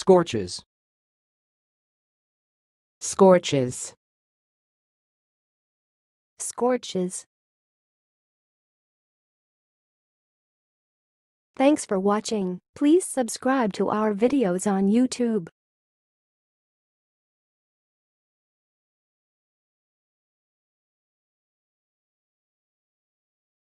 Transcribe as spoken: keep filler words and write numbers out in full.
Scorches. Scorches. Scorches. Thanks for watching. Please subscribe to our videos on YouTube.